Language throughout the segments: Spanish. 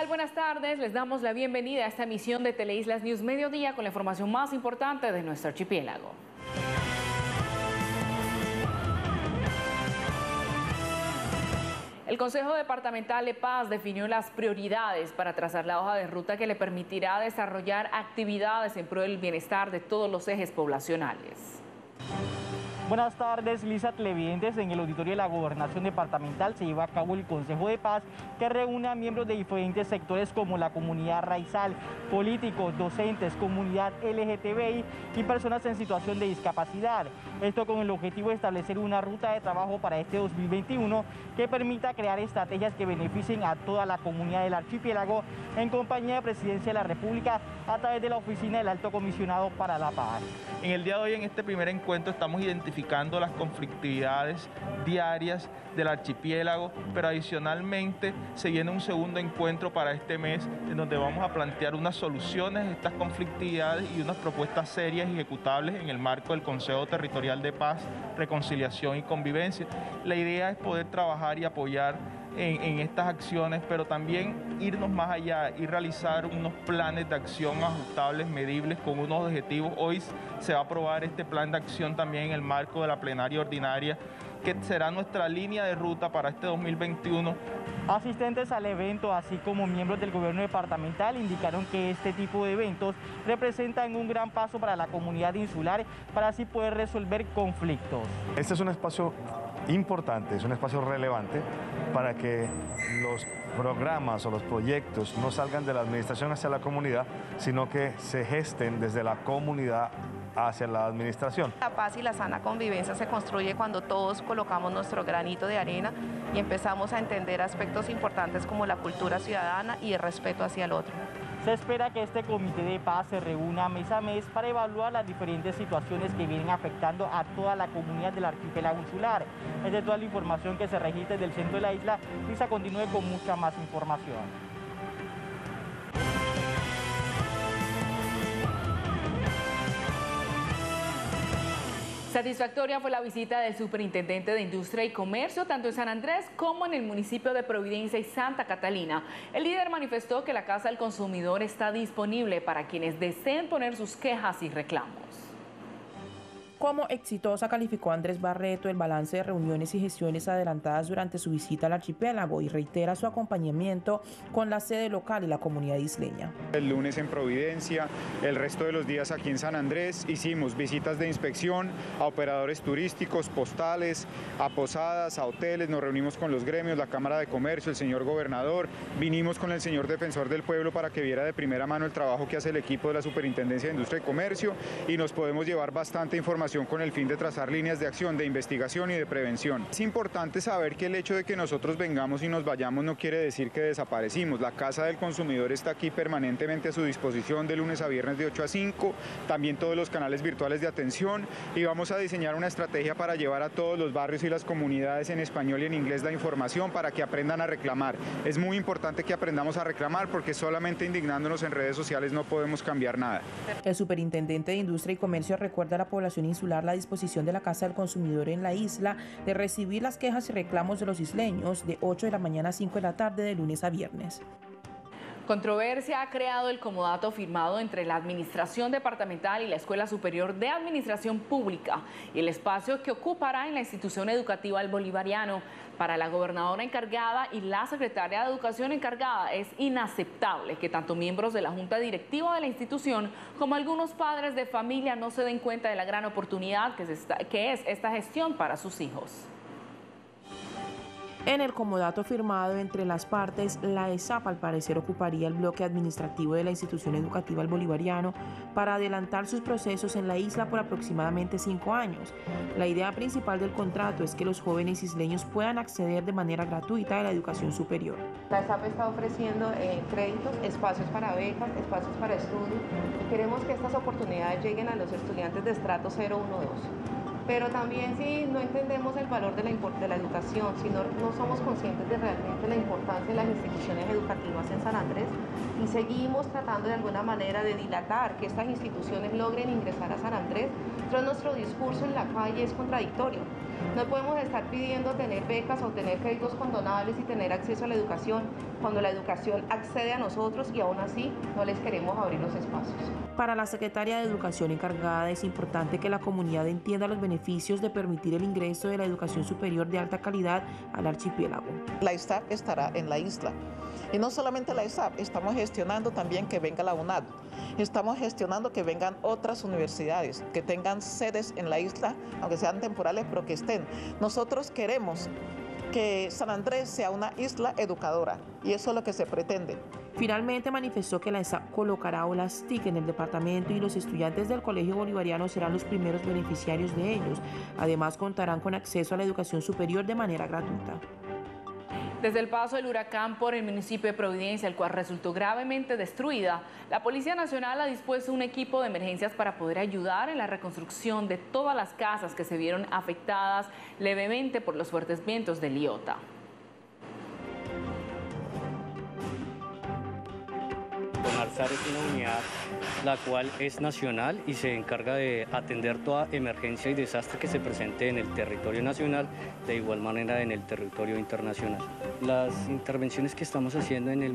Buenas tardes, les damos la bienvenida a esta emisión de Teleislas News Mediodía con la información más importante de nuestro archipiélago. El Consejo Departamental de Paz definió las prioridades para trazar la hoja de ruta que le permitirá desarrollar actividades en pro del bienestar de todos los ejes poblacionales. Buenas tardes, Lisa, televidentes. En el auditorio de la Gobernación Departamental se lleva a cabo el Consejo de Paz, que reúne a miembros de diferentes sectores como la comunidad raizal, políticos, docentes, comunidad LGTBI y personas en situación de discapacidad. Esto con el objetivo de establecer una ruta de trabajo para este 2021 que permita crear estrategias que beneficien a toda la comunidad del archipiélago en compañía de Presidencia de la República a través de la Oficina del Alto Comisionado para la Paz. En el día de hoy, en este primer encuentro, estamos identificando las conflictividades diarias del archipiélago, pero adicionalmente se viene un segundo encuentro para este mes en donde vamos a plantear unas soluciones a estas conflictividades y unas propuestas serias y ejecutables en el marco del Consejo Territorial de Paz, Reconciliación y Convivencia. La idea es poder trabajar y apoyar en estas acciones, pero también irnos más allá y realizar unos planes de acción ajustables, medibles, con unos objetivos. Hoy se va a aprobar este plan de acción también en el marco de la plenaria ordinaria, que será nuestra línea de ruta para este 2021. Asistentes al evento, así como miembros del gobierno departamental, indicaron que este tipo de eventos representan un gran paso para la comunidad insular para así poder resolver conflictos. Este es un espacio importante, es un espacio relevante para que los programas o los proyectos no salgan de la administración hacia la comunidad, sino que se gesten desde la comunidad hacia la administración. La paz y la sana convivencia se construye cuando todos colocamos nuestro granito de arena y empezamos a entender aspectos importantes como la cultura ciudadana y el respeto hacia el otro. Se espera que este comité de paz se reúna mes a mes para evaluar las diferentes situaciones que vienen afectando a toda la comunidad del archipiélago insular. Es de toda la información que se registra del centro de la isla. Lisa, continúe con mucha más información. Satisfactoria fue la visita del superintendente de Industria y Comercio, tanto en San Andrés como en el municipio de Providencia y Santa Catalina. El líder manifestó que la Casa del Consumidor está disponible para quienes deseen poner sus quejas y reclamos. Como exitosa calificó Andrés Barreto el balance de reuniones y gestiones adelantadas durante su visita al archipiélago y reitera su acompañamiento con la sede local y la comunidad isleña. El lunes en Providencia, el resto de los días aquí en San Andrés, hicimos visitas de inspección a operadores turísticos, postales, a posadas, a hoteles, nos reunimos con los gremios, la Cámara de Comercio, el señor gobernador, vinimos con el señor defensor del pueblo para que viera de primera mano el trabajo que hace el equipo de la Superintendencia de Industria y Comercio y nos podemos llevar bastante información con el fin de trazar líneas de acción, de investigación y de prevención. Es importante saber que el hecho de que nosotros vengamos y nos vayamos no quiere decir que desaparecimos. La Casa del Consumidor está aquí permanentemente a su disposición de lunes a viernes de 8 a 5, también todos los canales virtuales de atención y vamos a diseñar una estrategia para llevar a todos los barrios y las comunidades en español y en inglés la información para que aprendan a reclamar. Es muy importante que aprendamos a reclamar porque solamente indignándonos en redes sociales no podemos cambiar nada. El superintendente de Industria y Comercio recuerda a la población insular la disposición de la Casa del Consumidor en la isla de recibir las quejas y reclamos de los isleños de 8 de la mañana a 5 de la tarde de lunes a viernes. Controversia ha creado el comodato firmado entre la Administración Departamental y la Escuela Superior de Administración Pública y el espacio que ocupará en la institución educativa El Bolivariano. Para la gobernadora encargada y la secretaria de Educación encargada es inaceptable que tanto miembros de la Junta Directiva de la institución como algunos padres de familia no se den cuenta de la gran oportunidad que es esta gestión para sus hijos. En el comodato firmado entre las partes, la ESAP al parecer ocuparía el bloque administrativo de la institución educativa El Bolivariano para adelantar sus procesos en la isla por aproximadamente 5 años. La idea principal del contrato es que los jóvenes isleños puedan acceder de manera gratuita a la educación superior. La ESAP está ofreciendo créditos, espacios para becas, espacios para estudio. Queremos que estas oportunidades lleguen a los estudiantes de estrato 0, 1, 2. Pero también si no entendemos el valor de la educación, si no somos conscientes de realmente la importancia de las instituciones educativas en San Andrés y seguimos tratando de alguna manera de dilatar que estas instituciones logren ingresar a San Andrés, entonces nuestro discurso en la calle es contradictorio. No podemos estar pidiendo tener becas o tener créditos condonables y tener acceso a la educación cuando la educación accede a nosotros y aún así no les queremos abrir los espacios. Para la secretaria de Educación encargada es importante que la comunidad entienda los beneficios de permitir el ingreso de la educación superior de alta calidad al archipiélago. La ISAP estará en la isla. Y no solamente la ISAP, estamos gestionando también que venga la UNAD. Estamos gestionando que vengan otras universidades, que tengan sedes en la isla, aunque sean temporales, pero que estén. Nosotros queremos que San Andrés sea una isla educadora y eso es lo que se pretende. Finalmente manifestó que la ESAP colocará aulas TIC en el departamento y los estudiantes del Colegio Bolivariano serán los primeros beneficiarios de ellos. Además contarán con acceso a la educación superior de manera gratuita. Desde el paso del huracán por el municipio de Providencia, el cual resultó gravemente destruida, la Policía Nacional ha dispuesto un equipo de emergencias para poder ayudar en la reconstrucción de todas las casas que se vieron afectadas levemente por los fuertes vientos del Iota. Ponalsar es una unidad la cual es nacional y se encarga de atender toda emergencia y desastre que se presente en el territorio nacional, de igual manera en el territorio internacional. Las intervenciones que estamos haciendo en el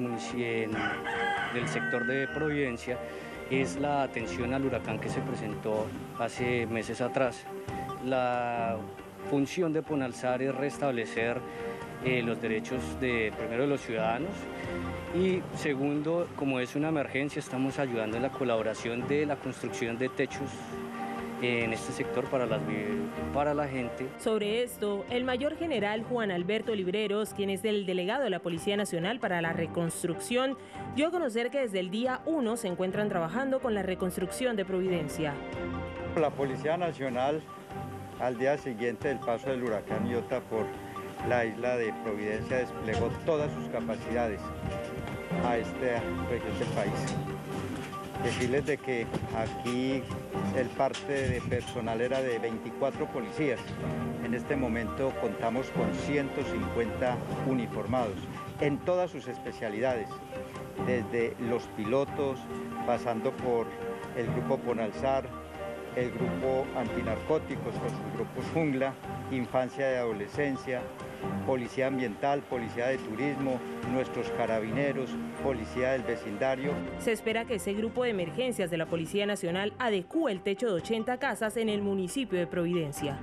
del sector de Providencia es la atención al huracán que se presentó hace meses atrás. La función de Ponalsar es restablecer los derechos primero de los ciudadanos y segundo, como es una emergencia, estamos ayudando en la colaboración de la construcción de techos en este sector para la gente. Sobre esto, el mayor general Juan Alberto Libreros, quien es el delegado de la Policía Nacional para la Reconstrucción, dio a conocer que desde el día 1 se encuentran trabajando con la reconstrucción de Providencia. La Policía Nacional, al día siguiente del paso del huracán Iota por la isla de Providencia, desplegó todas sus capacidades a esta región del país. Decirles de que aquí el parte de personal era de 24 policías. En este momento contamos con 150 uniformados en todas sus especialidades, desde los pilotos, pasando por el grupo Ponalsar, el grupo antinarcóticos con sus grupos Jungla, Infancia y Adolescencia, Policía Ambiental, Policía de Turismo, nuestros carabineros, Policía del Vecindario. Se espera que ese grupo de emergencias de la Policía Nacional adecúe el techo de 80 casas en el municipio de Providencia.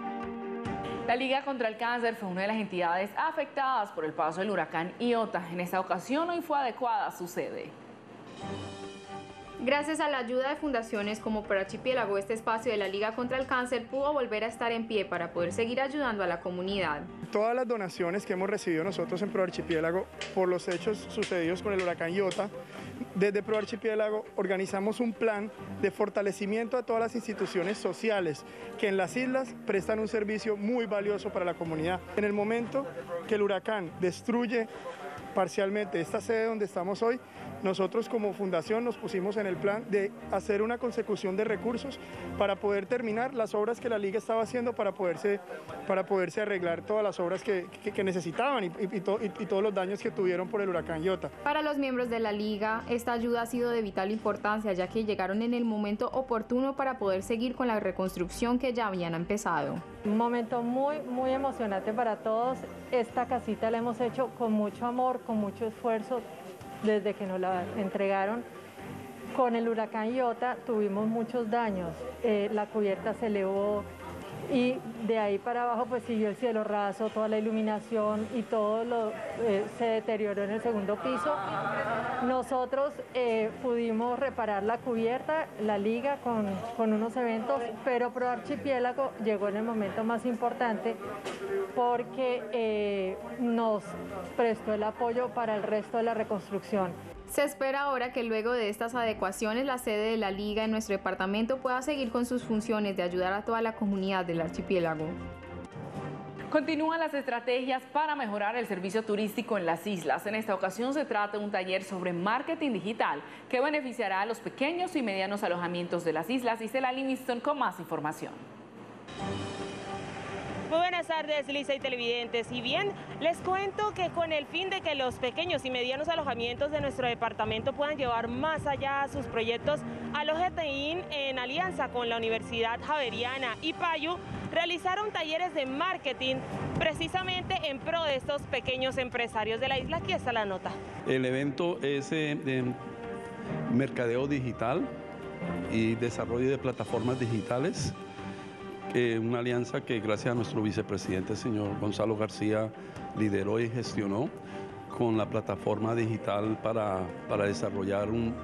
La Liga contra el Cáncer fue una de las entidades afectadas por el paso del huracán Iota. En esta ocasión hoy fue adecuada su sede. Gracias a la ayuda de fundaciones como Proarchipiélago, este espacio de la Liga contra el Cáncer pudo volver a estar en pie para poder seguir ayudando a la comunidad. Todas las donaciones que hemos recibido nosotros en Proarchipiélago por los hechos sucedidos con el huracán Iota, desde Proarchipiélago organizamos un plan de fortalecimiento a todas las instituciones sociales que en las islas prestan un servicio muy valioso para la comunidad. En el momento que el huracán destruye parcialmente esta sede donde estamos hoy, nosotros como fundación nos pusimos en el plan de hacer una consecución de recursos para poder terminar las obras que la Liga estaba haciendo para poderse arreglar todas las obras que necesitaban y todos los daños que tuvieron por el huracán Iota. Para los miembros de la Liga, esta ayuda ha sido de vital importancia, ya que llegaron en el momento oportuno para poder seguir con la reconstrucción que ya habían empezado. Un momento muy emocionante para todos. Esta casita la hemos hecho con mucho amor, con mucho esfuerzo, desde que nos la entregaron. Con el huracán Iota tuvimos muchos daños, la cubierta se elevó y de ahí para abajo pues siguió el cielo raso, toda la iluminación y todo se deterioró en el segundo piso. Nosotros pudimos reparar la cubierta, la Liga con unos eventos, pero Proarchipiélago llegó en el momento más importante porque nos prestó el apoyo para el resto de la reconstrucción. Se espera ahora que luego de estas adecuaciones la sede de la Liga en nuestro departamento pueda seguir con sus funciones de ayudar a toda la comunidad del archipiélago. Continúan las estrategias para mejorar el servicio turístico en las islas. En esta ocasión se trata de un taller sobre marketing digital que beneficiará a los pequeños y medianos alojamientos de las islas. Isela Livingston con más información. Muy buenas tardes, Lisa y televidentes. Y bien, les cuento que con el fin de que los pequeños y medianos alojamientos de nuestro departamento puedan llevar más allá sus proyectos, Alojete In, en alianza con la Universidad Javeriana y Payu, realizaron talleres de marketing precisamente en pro de estos pequeños empresarios de la isla. Aquí está la nota. El evento es de mercadeo digital y desarrollo de plataformas digitales, una alianza que gracias a nuestro vicepresidente, señor Gonzalo García, lideró y gestionó con la plataforma digital para desarrollar un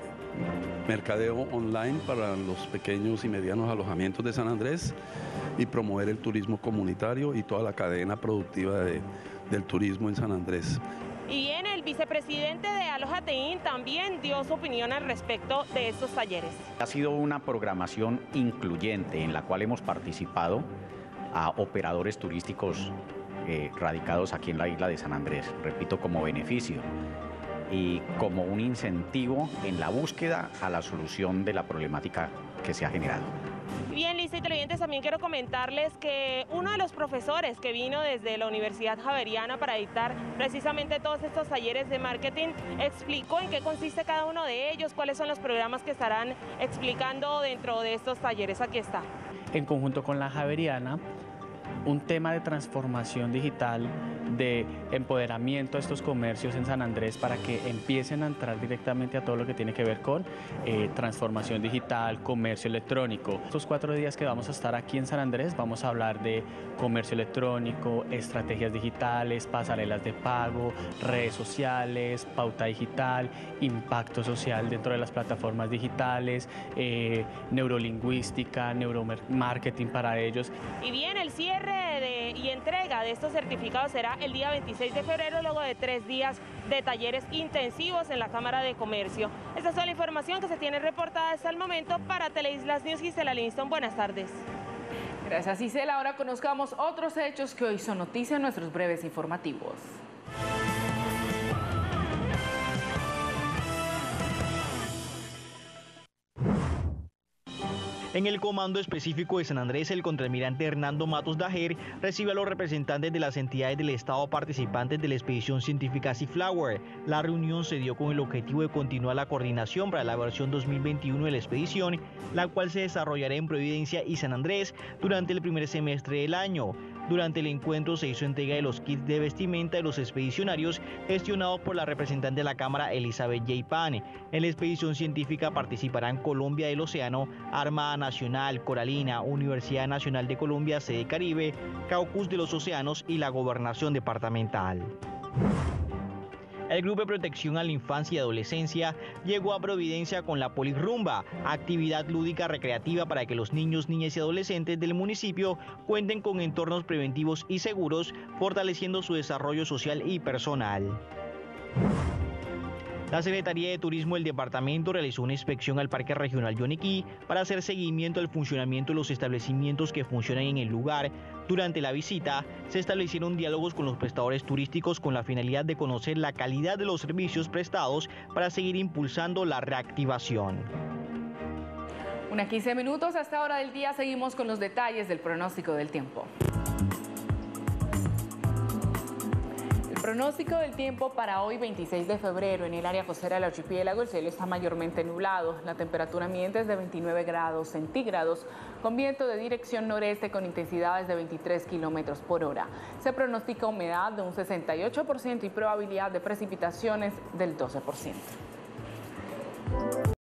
mercadeo online para los pequeños y medianos alojamientos de San Andrés y promover el turismo comunitario y toda la cadena productiva del turismo en San Andrés. Y bien, el vicepresidente de Alojatein también dio su opinión al respecto de estos talleres. Ha sido una programación incluyente en la cual hemos participado a operadores turísticos radicados aquí en la isla de San Andrés, repito, como beneficio y como un incentivo en la búsqueda a la solución de la problemática que se ha generado. Bien, Lisa y televidentes, también quiero comentarles que uno de los profesores que vino desde la Universidad Javeriana para dictar precisamente todos estos talleres de marketing explicó en qué consiste cada uno de ellos, cuáles son los programas que estarán explicando dentro de estos talleres. Aquí está. En conjunto con la Javeriana, un tema de transformación digital, de empoderamiento a estos comercios en San Andrés para que empiecen a entrar directamente a todo lo que tiene que ver con transformación digital, comercio electrónico. Estos 4 días que vamos a estar aquí en San Andrés vamos a hablar de comercio electrónico, estrategias digitales, pasarelas de pago, redes sociales, pauta digital, impacto social dentro de las plataformas digitales, neurolingüística, neuromarketing para ellos. Y bien, el cierre y entrega de estos certificados será el día 26 de febrero, luego de 3 días de talleres intensivos en la Cámara de Comercio. Esta es toda la información que se tiene reportada hasta el momento para Teleislas News. Gisela Livingston, buenas tardes. Gracias, Gisela. Ahora conozcamos otros hechos que hoy son noticia en nuestros breves informativos. En el Comando Específico de San Andrés, el contraalmirante Hernando Matos Dajer recibe a los representantes de las entidades del Estado participantes de la expedición científica Seaflower. La reunión se dio con el objetivo de continuar la coordinación para la versión 2021 de la expedición, la cual se desarrollará en Providencia y San Andrés durante el primer semestre del año. Durante el encuentro se hizo entrega de los kits de vestimenta de los expedicionarios gestionados por la representante de la Cámara, Elizabeth J. Pan. En la expedición científica participarán Colombia del Océano, Armada Nacional, Coralina, Universidad Nacional de Colombia, sede Caribe, Caucus de los Océanos y la Gobernación Departamental. El Grupo de Protección a la Infancia y Adolescencia llegó a Providencia con la Polirrumba, actividad lúdica recreativa para que los niños, niñas y adolescentes del municipio cuenten con entornos preventivos y seguros, fortaleciendo su desarrollo social y personal. La Secretaría de Turismo del departamento realizó una inspección al Parque Regional Yoniquí para hacer seguimiento al funcionamiento de los establecimientos que funcionan en el lugar. Durante la visita, se establecieron diálogos con los prestadores turísticos con la finalidad de conocer la calidad de los servicios prestados para seguir impulsando la reactivación. 15 minutos, a esta hora del día seguimos con los detalles del pronóstico del tiempo. Pronóstico del tiempo para hoy 26 de febrero en el área costera del archipiélago. El cielo está mayormente nublado, la temperatura ambiente es de 29 grados centígrados con viento de dirección noreste con intensidades de 23 kilómetros por hora. Se pronostica humedad de un 68% y probabilidad de precipitaciones del 12%.